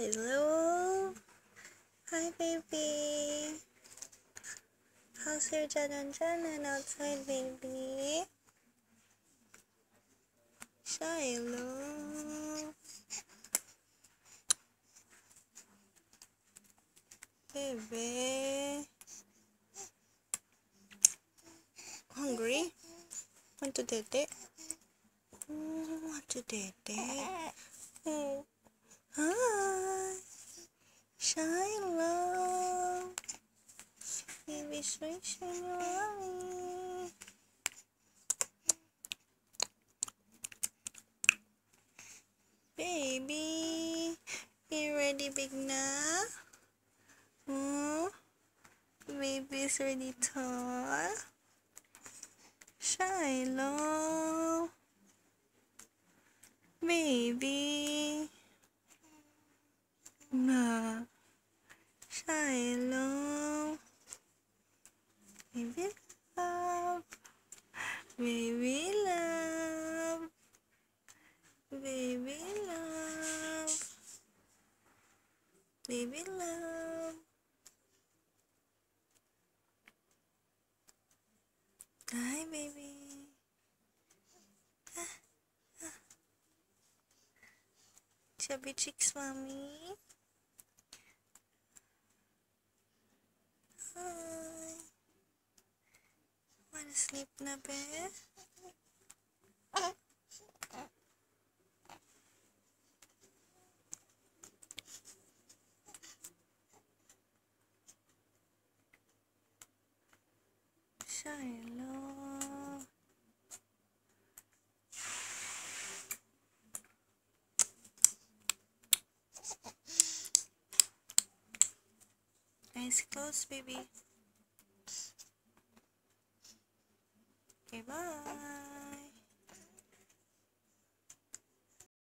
Hello. Hi, baby. How's your jalan-jalan outside, baby? Shiloh. Baby. Hungry? Want to dede? Want to dede? Hi. Shiloh. Baby Shuy-shuy, mommy. Baby, you ready, big na? Baby's really tall. Shiloh. Baby. Ma. Shiloh. Baby love. Baby love. Baby love. Baby love. Hi, baby. Chubby cheeks, mommy. Hi. Wanna sleep na, be? Shiloh. Eyes closed, baby. Okay, bye.